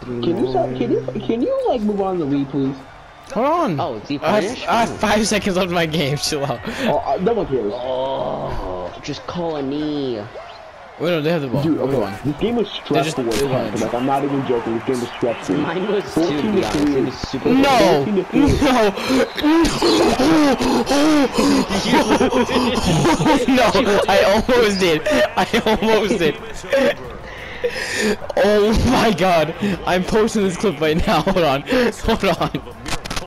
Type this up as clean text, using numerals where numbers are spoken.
Can you like move on to the lead, please? Hold on. Oh, it's I have 5 seconds left in my game. Chill out. Oh, no one cares. Oh, just call a knee. Wait, no, they have the ball. Dude, We okay, won. this game was stressful as heck. Like, I'm not even joking. This game was stressful. Mine was 14 too, to yeah. 3. It was super No! 14 to 3. No! I almost did. I almost did. Oh my god. I'm posting this clip right now. Hold on. Hold on.